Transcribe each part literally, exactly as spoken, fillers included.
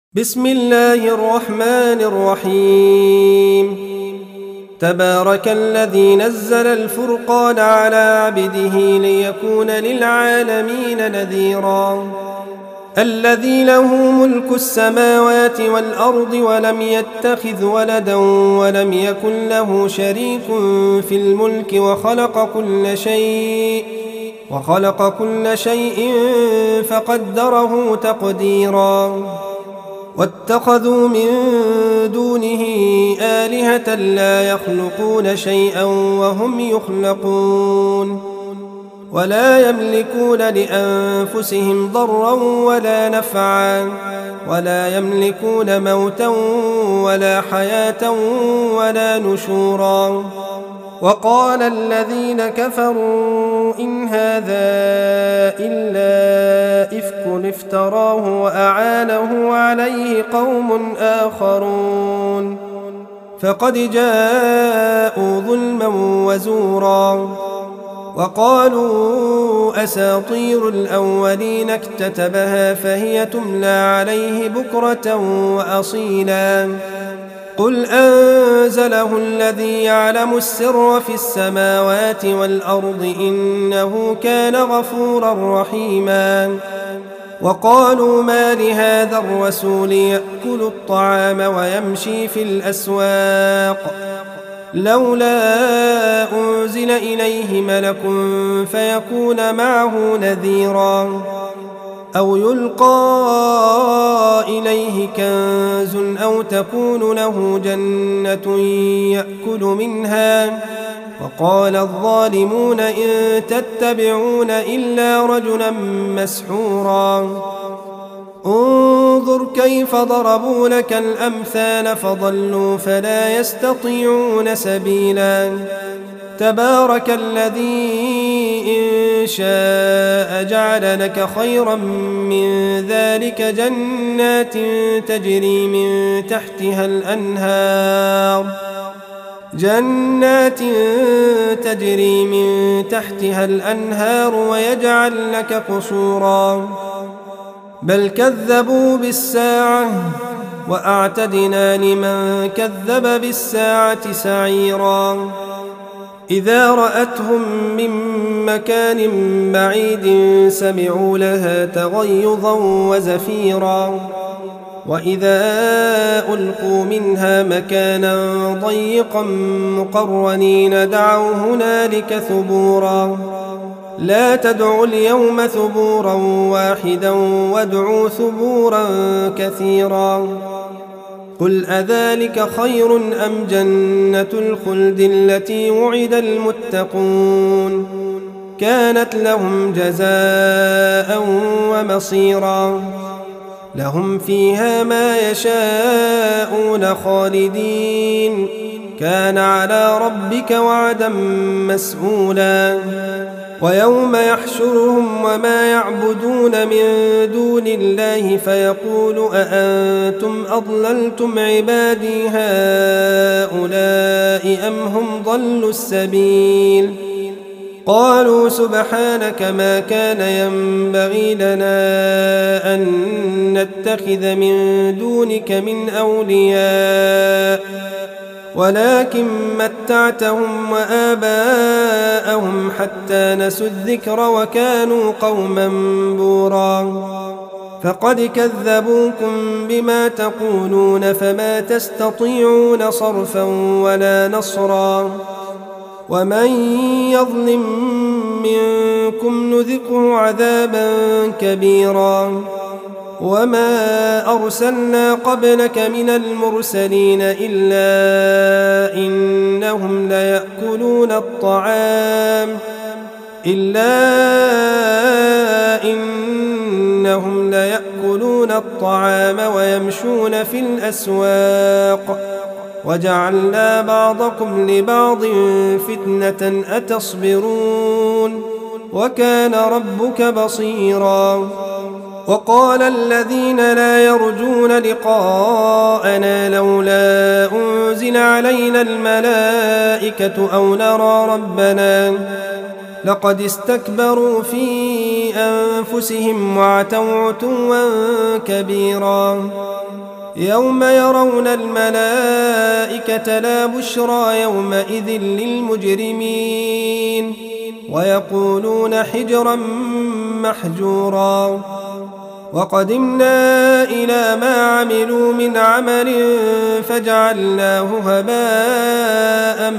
بسم الله الرحمن الرحيم. تبارك الذي نزل الفرقان على عبده ليكون للعالمين نذيرا. الذي له ملك السماوات والأرض ولم يتخذ ولدا ولم يكن له شريك في الملك وخلق كل شيء وخلق كل شيء فقدره تقديرا. واتخذوا من دونه آلهة لا يخلقون شيئا وهم يخلقون ولا يملكون لأنفسهم ضرا ولا نفعا ولا يملكون موتا ولا حياة ولا نشورا. وقال الذين كفروا إن هذا إلا إفك افتراه وأعانه عليه قوم آخرون فقد جاءوا ظلما وزورا. وقالوا أساطير الأولين اكتتبها فهي تملى عليه بكرة وأصيلا. قل أنزله الذي يعلم السر في السماوات والأرض إنه كان غفورا رحيما. وقالوا ما لهذا الرسول يأكل الطعام ويمشي في الأسواق لولا أنزل إليه ملك فيكون معه نذيرا أو يلقى إليه كنز أو تكون له جنة يأكل منها. وقال الظالمون إن تتبعون إلا رجلا مسحورا. انظر كيف ضربوا لك الأمثال فضلوا فلا يستطيعون سبيلا. تبارك الذي إن شاء جعل لك خيرا من ذلك جنات تجري من تحتها الأنهار جنات تجري من تحتها الأنهار ويجعل لك قصورا. بل كذبوا بالساعة وأعتدنا لمن كذب بالساعة سعيرا. إذا رأتهم من مكان بعيد سمعوا لها تغيظا وزفيرا. وإذا ألقوا منها مكانا ضيقا مقرنين دعوا هنالك ثبورا. لا تدعوا اليوم ثبورا واحدا وادعوا ثبورا كثيرا. قل أذلك خير أم جنة الخلد التي وعد المتقون كانت لهم جزاء ومصيرا. لهم فيها ما يشاءون خالدين كان على ربك وعدا مسئولا. ويوم يحشرهم وما يعبدون من دون الله فيقول أأنتم أضللتم عبادي هؤلاء أم هم ضلوا السبيل. قالوا سبحانك ما كان ينبغي لنا أن نتخذ من دونك من أولياء ولكن متعتهم وآباءهم حتى نسوا الذكر وكانوا قوما بورا. فقد كذبوكم بما تقولون فما تستطيعون صرفا ولا نصرا. ومن يظلم منكم نذقه عذابا كبيرا. وما أرسلنا قبلك من المرسلين إلا إنهم ليأكلون الطعام إلا إنهم ليأكلون الطعام ويمشون في الأسواق وجعلنا بعضكم لبعض فتنة أتصبرون وكان ربك بصيرا. وقال الذين لا يرجون لقاءنا لولا أنزل علينا الملائكة أو نرى ربنا لقد استكبروا في أنفسهم وعتوا عتوا كبيرا يوم يرون الملائكة لا بشرى يومئذ للمجرمين ويقولون حجرا محجورا وقدمنا إلى ما عملوا من عمل فجعلناه هباء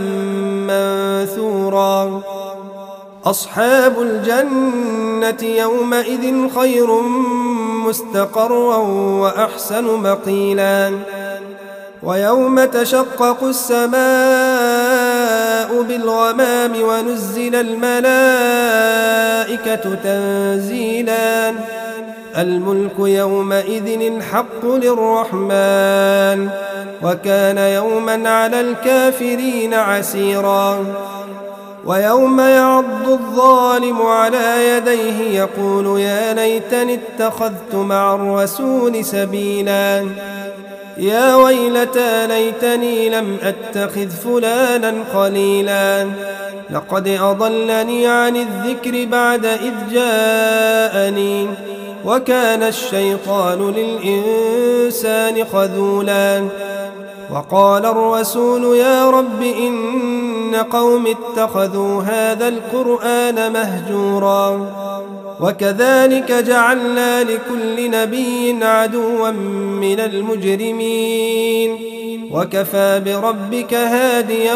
منثورا أصحاب الجنة يومئذ خير مستقرا وأحسن مقيلا ويوم تشقق السماء بالغمام ونزل الملائكة تنزيلا الملك يومئذ الحق للرحمن وكان يوما على الكافرين عسيرا ويوم يعض الظالم على يديه يقول يا ليتني اتخذت مع الرسول سبيلا يا ويلتى ليتني لم أتخذ فلانا خليلا لقد أضلني عن الذكر بعد إذ جاءني وكان الشيطان للإنسان خذولا وقال الرسول يا رب إن قوم اتخذوا هذا القرآن مهجورا وكذلك جعلنا لكل نبي عدوا من المجرمين وكفى بربك هاديا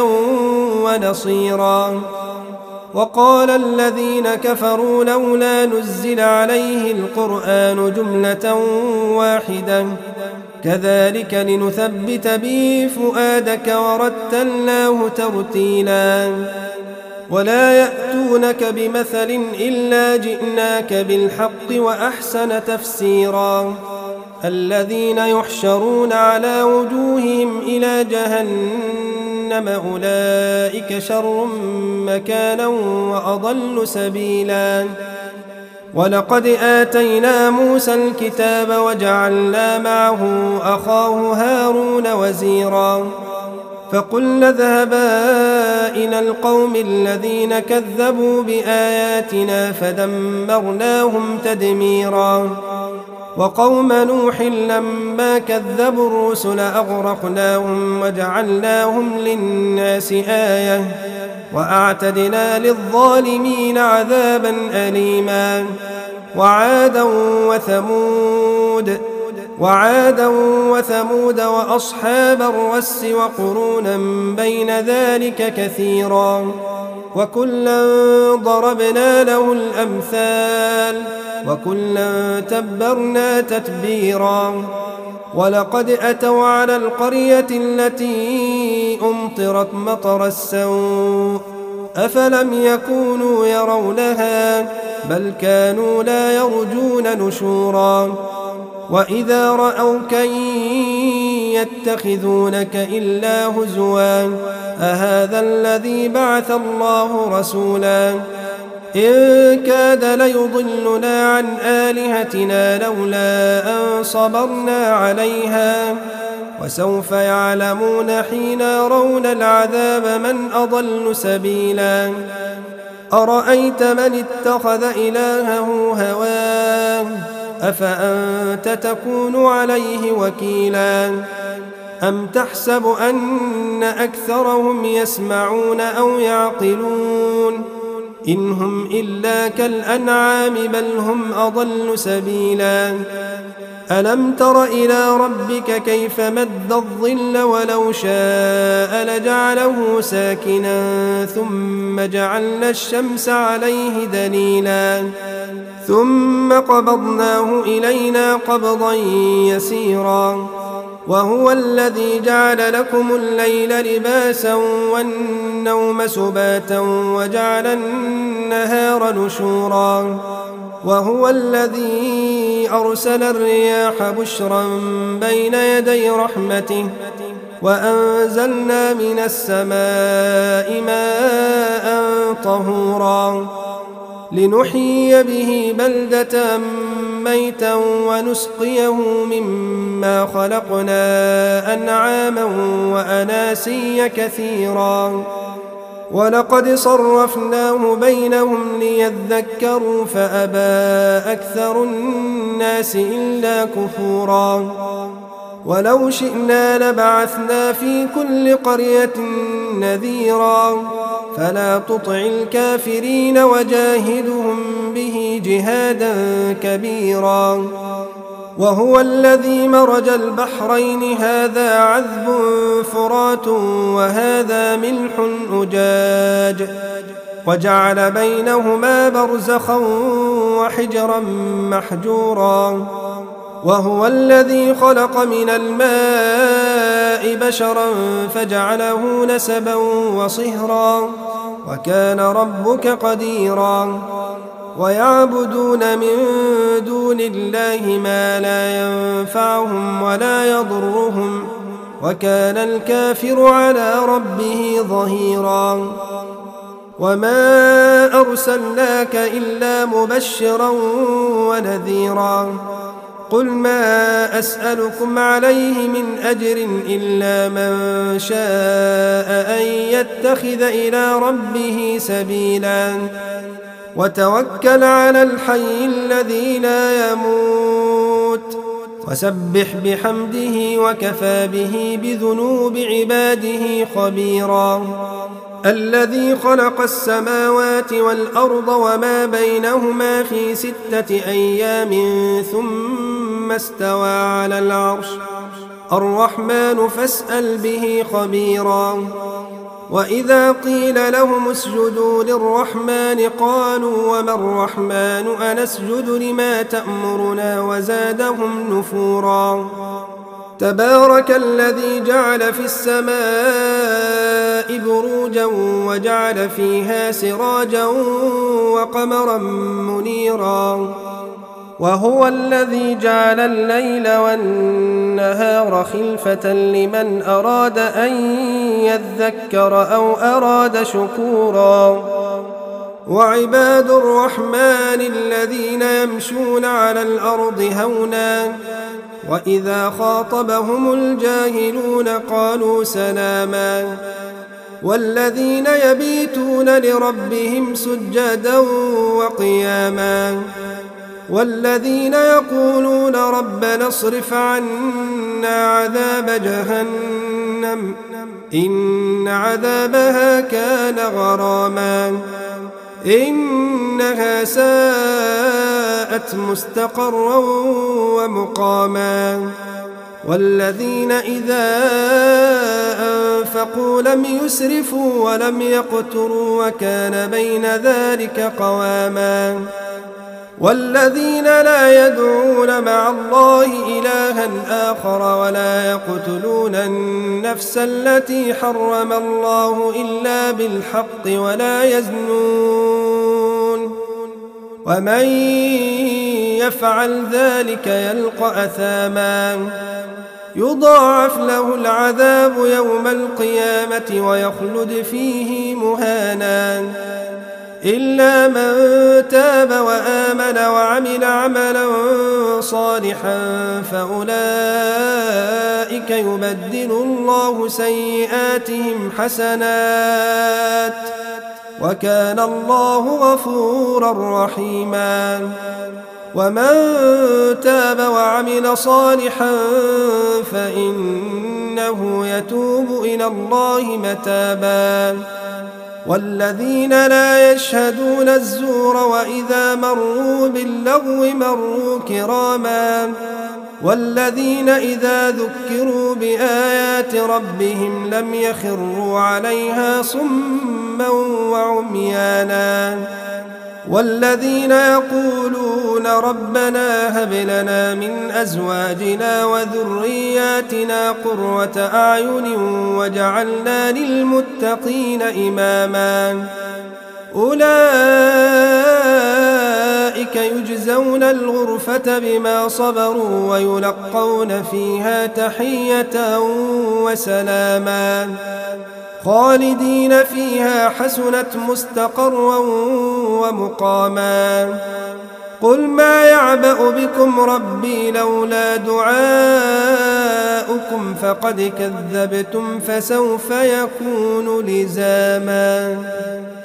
ونصيرا وقال الذين كفروا لولا نزل عليه القرآن جملة واحدة كذلك لنثبت به فؤادك ورتلناه ترتيلا ولا يأتونك بمثل إلا جئناك بالحق وأحسن تفسيرا الذين يحشرون على وجوههم إلى جهنم أولئك شر مكانا وأضل سبيلا ولقد آتينا موسى الكتاب وجعلنا معه أخاه هارون وزيرا فقلنا اذهبا إلى القوم الذين كذبوا بآياتنا فدمرناهم تدميرا وقوم نوح لما كذبوا الرسل أغرقناهم وجعلناهم للناس آية وأعتدنا للظالمين عذابا أليما وعادا وثمود وعادا وثمود وأصحاب الرس وقرونا بين ذلك كثيرا وكلا ضربنا له الأمثال وكلا تبرنا تتبيرا ولقد أتوا على القرية التي أمطرت مطر السوء أفلم يكونوا يرونها بل كانوا لا يرجون نشورا وإذا رأوك يتخذونك إلا هزوا أهذا الذي بعث الله رسولا إن كاد ليضلنا عن آلهتنا لولا أن صبرنا عليها وسوف يعلمون حين يرون العذاب من أضل سبيلا أرأيت من اتخذ إلهه هواه أفأنت تكون عليه وكيلا أم تحسب أن أكثرهم يسمعون أو يعقلون إن هم إلا كالأنعام بل هم أضل سبيلا ألم تر إلى ربك كيف مد الظل ولو شاء لجعله ساكنا ثم جعلنا الشمس عليه دليلا ثم قبضناه إلينا قبضا يسيرا وهو الذي جعل لكم الليل لباسا والنوم سباتا وجعل النهار نشورا وهو الذي أرسل الرياح بشرا بين يدي رحمته وأنزلنا من السماء ماء طهورا لنحيي به بلدة ميتا ونسقيه مما خلقنا أنعاما وأناسيا كثيرا ولقد صرفناه بينهم ليذكروا فأبى أكثر الناس إلا كفورا ولو شئنا لبعثنا في كل قرية نذيرا فلا تطع الكافرين وجاهدهم به جهادا كبيرا وهو الذي مرج البحرين هذا عذب فرات وهذا ملح أجاج وجعل بينهما برزخا وحجرا محجورا وهو الذي خلق من الماء بشرا فجعله نسبا وصهرا وكان ربك قديرا ويعبدون من دون الله ما لا ينفعهم ولا يضرهم وكان الكافر على ربه ظهيرا وما أرسلناك إلا مبشرا ونذيرا قل ما أسألكم عليه من أجر إلا من شاء أن يتخذ إلى ربه سبيلا وتوكل على الحي الذي لا يموت وسبح بحمده وكفى به بذنوب عباده خبيرا الذي خلق السماوات والأرض وما بينهما في ستة أيام ثم استوى على العرش الرحمن فاسأل به خبيرا وإذا قيل لهم اسجدوا للرحمن قالوا وما الرحمن أنسجد لما تأمرنا وزادهم نفورا تبارك الذي جعل في السماء بروجا وجعل فيها سراجا وقمرا منيرا وهو الذي جعل الليل والنهار خلفة لمن أراد أن يذكر أو أراد شكورا وعباد الرحمن الذين يمشون على الأرض هونا وإذا خاطبهم الجاهلون قالوا سلاما والذين يبيتون لربهم سجدا وقياما والذين يقولون ربنا اصرف عنا عذاب جهنم إن عذابها كان غراما إنها ساءت مستقرا ومقاما والذين إذا أنفقوا لم يسرفوا ولم يقتروا وكان بين ذلك قواما والذين لا يدعون مع الله إلها آخر ولا يقتلون النفس التي حرم الله إلا بالحق ولا يزنون ومن يفعل ذلك يلقى أثاما يضاعف له العذاب يوم القيامة ويخلد فيه مهانا إلا من تاب وآمن وعمل عملا صالحا فأولئك يبدل الله سيئاتهم حسنات وكان الله غفورا رحيما ومن تاب وعمل صالحا فإنه يتوب إلى الله متابا والذين لا يشهدون الزور وإذا مروا باللغو مروا كراما والذين إذا ذكروا بآيات ربهم لم يخروا عليها صما وعميانا والذين يقولون ربنا هب لنا من أزواجنا وذرياتنا قرة أعين وجعلنا للمتقين إماما أولئك يجزون الغرفة بما صبروا ويلقون فيها تحية وسلاما خالدين فيها حسنت مستقرا ومقاما قل ما يعبأ بكم ربي لولا دعاؤكم جاءوكم فقد كذبتم فسوف يكون لزاما.